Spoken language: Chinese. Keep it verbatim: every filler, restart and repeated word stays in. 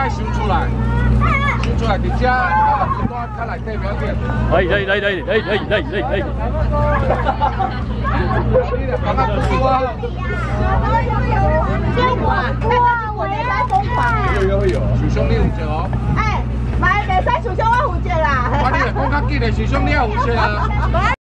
摆想出来，想出来伫遮，啊，云端较内底表演。 可以可以可以可以可以可以可以可以可以。 你来帮我补啊！ 哇，我没在疯狂。 有有有，许兄你有责哦。 哎，买袂使许兄我负责啦。 我你来讲较紧的，许兄你也有责啊。